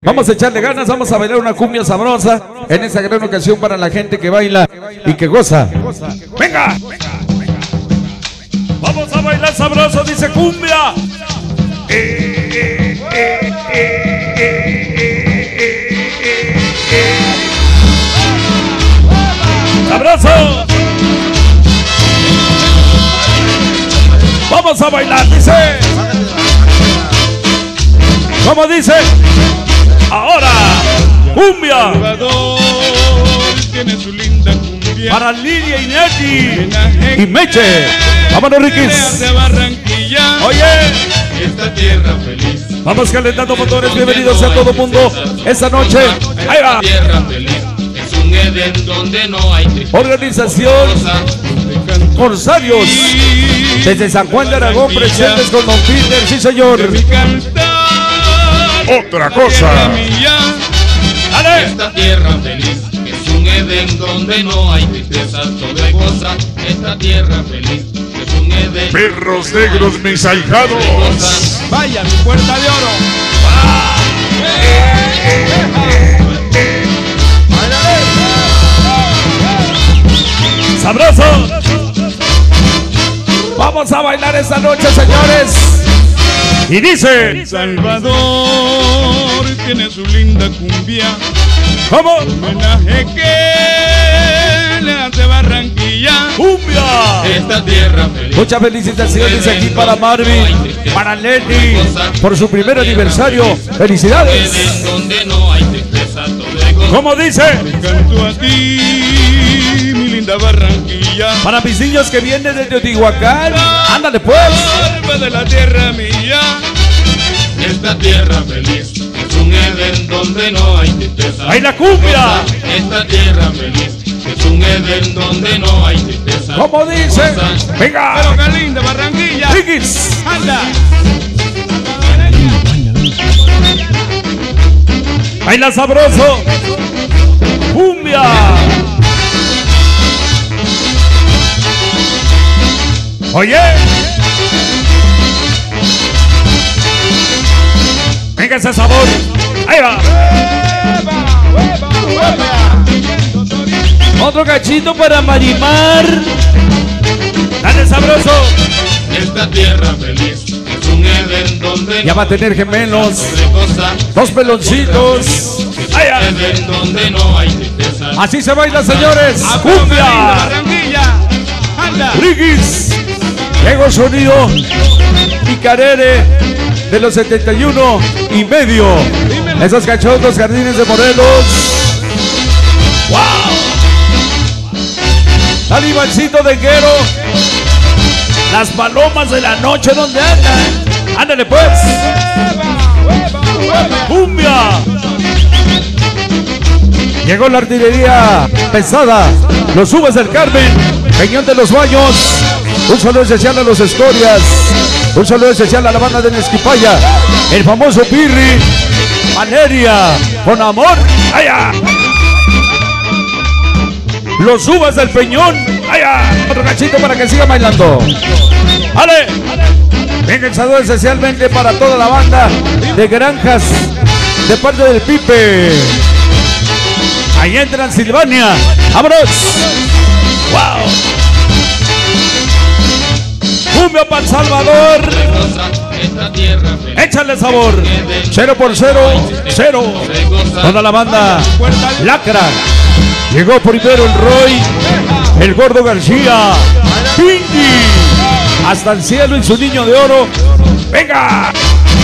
Vamos a echarle ganas, vamos a bailar una cumbia sabrosa en esta gran ocasión para la gente que baila y que goza. ¡Venga! Vamos a bailar sabroso, dice cumbia. ¡Sabroso! Vamos a bailar, dice. ¿Cómo dice? Ahora, cumbia. Tiene su linda cumbia Para Lidia y Neti y Meche. Vámonos, Riquis. de Barranquilla. Oye, Esta tierra feliz. vamos calentando motores. Bienvenidos a todo mundo esta noche. Ahí va. Tierra feliz. Es un Edén donde no hay tristeza. Organización Corsarios. Desde San Juan de Aragón, presentes con Don Peter. Sí, señor. Mi cantar. Otra cosa. Dale. Esta tierra feliz es un Edén donde no hay tristeza, todo es goza. Esta tierra feliz es un Edén. Perros negros, mis ahijados. Vaya, mi puerta de oro. Sabroso. Vamos a bailar esta noche, señores. Y dice. Salvador tiene su linda cumbia. ¿Cómo? Homenaje que le hace Barranquilla. Cumbia. Esta tierra feliz. Muchas felicitaciones aquí para Marvin, para Lenny, por su primer aniversario. Felicidades. Edén donde no hay tristeza, todo es goza. ¿Cómo dice? Canto a ti, mi linda Barranquilla. Para mis niños que vienen de Teotihuacán. Ándale pues. Alma de la tierra mía. Esta tierra feliz es un Edén donde no hay tristeza. ¡Ay, la cumbia! Esta tierra feliz es un Edén donde no hay tristeza. ¿Cómo dice? Pero Venga. qué linda Barranquilla. Riquis. Anda. Baila sabroso. Cumbia. Oye. Venga ese sabor. Ahí va. Otro cachito para Marimar. Dale sabroso. Esta tierra feliz es un Edén donde Ya va a tener gemelos. de goza. Dos peloncitos. Ahí va. Edén donde no hay tristeza. Así se baila, señores. Cumbia. Barranquilla. Anda. Riquis. Llegó sonido y Carere de los 71 y medio. Esos cachondos jardines de Morelos. ¡Wow! Talibancito de Guero. Las palomas de la noche, ¿dónde andan? Ándale pues. Cumbia. Llegó la artillería pesada. Los Uvas del Carmen. Peñón de los Baños. Un saludo especial a los Escorias. Un saludo especial a la banda de Nesquipaya. El famoso Pirri. Valeria. Con amor. Allá. Los Uvas del Peñón. Allá. Otro cachito para que siga bailando. ¡Ale! Venga el saludo especialmente para toda la banda de Granjas. De parte del Pipe. Allá en Transilvania. ¡Vámonos! ¡Wow! Cumbia para El Salvador. Esta tierra feliz. Échale sabor. 0 por 0, 0. Toda la banda Lacra. Llegó primero el Roy, el Gordo García, Pinky, hasta el cielo y su niño de oro. ¡Venga!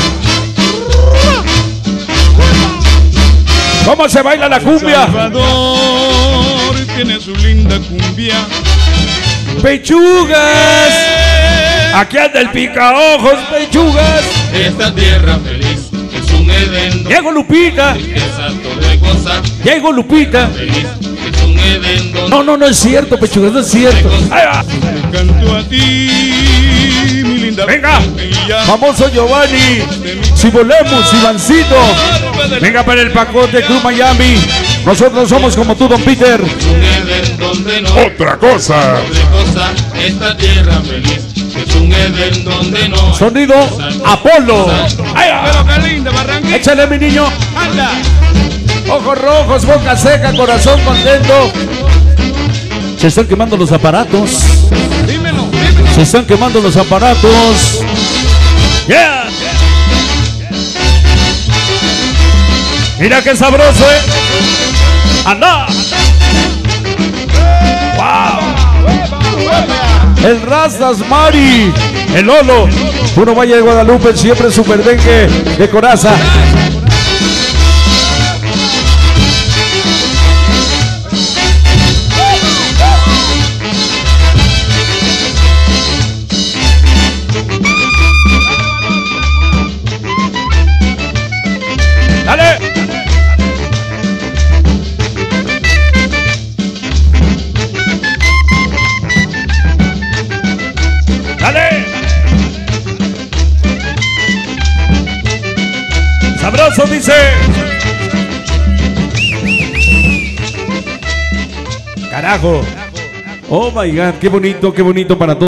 ¿Cómo se baila la cumbia? Salvador tiene su linda cumbia. Pechugas. Aquí anda el picaojos, pechugas. Esta tierra feliz es un Edén donde Llegó Lupita. riqueza, todo es goza. Llegó Lupita. Feliz es un Edén donde No es cierto, pechugas, no es cierto. Ahí va. canto a ti, mi linda Venga. Barranquilla. Famoso Giovanni. Si volemos, Ivancito. Venga para el pacote Club Miami. Nosotros somos como tú, Don Peter. Un Edén donde no Otra cosa. de goza. Esta tierra feliz es un Edén donde no Sonido Apolo. Ahí va. Pero qué linda Barranquilla. Échale, mi niño. Anda. Ojos rojos, boca seca, corazón contento. Se están quemando los aparatos. Dímelo, dímelo. Se están quemando los aparatos. Yeah. Mira qué sabroso, anda. Wow. El Rastas Mari, el Lolo, Puro Valle de Guadalupe, siempre super dengue de coraza. Dale. Dale. Sabroso, dice. Carajo. Oh my God, qué bonito para todos.